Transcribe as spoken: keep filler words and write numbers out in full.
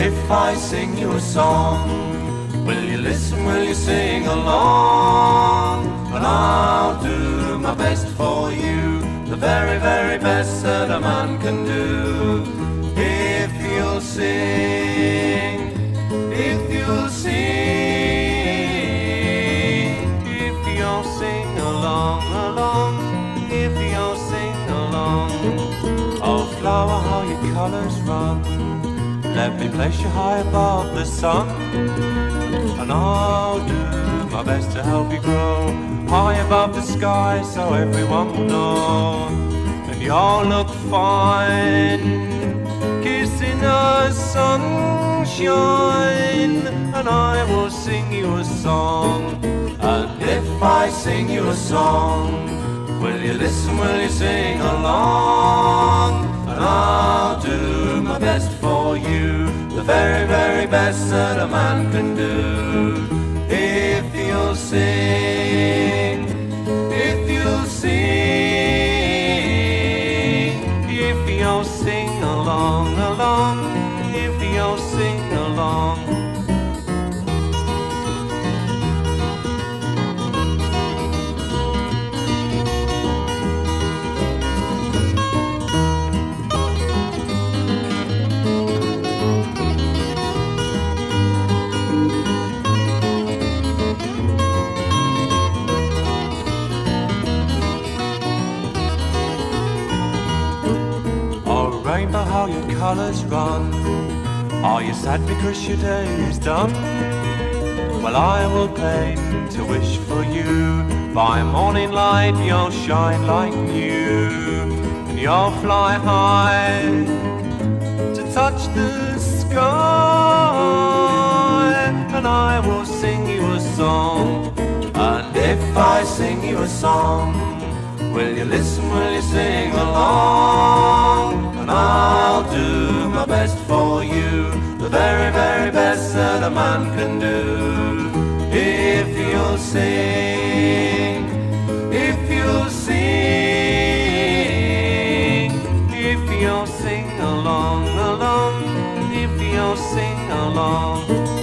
if I sing you a song, will you listen, will you sing along? And I'll do my best for you, the very, very best that a man can do. If you'll sing, if you'll sing, if you'll sing along, along, if you'll sing along. Oh flower, how your colours run, let me place you high above the sun, and I'll do my best to help you grow high above the sky so everyone will know. And you'll look fine kissing the sunshine, and I will sing you a song. And if I sing you a song, will you listen, will you sing along? And I'll do my best for you, the very, very best that a man can do. If you'll sing, if you'll sing, if you'll sing along, along, if you'll sing along. Rainbow, how your colours run, are you sad because your day is done? Well, I will paint a wish for you, by morning light you'll shine like new, and you'll fly high to touch the sky, and I will sing you a song. And if I sing you a song, will you listen, will you sing along? And I'll do my best for you, the very, very best that a man can do. If you'll sing, if you'll sing, if you'll sing along, along, if you'll sing along.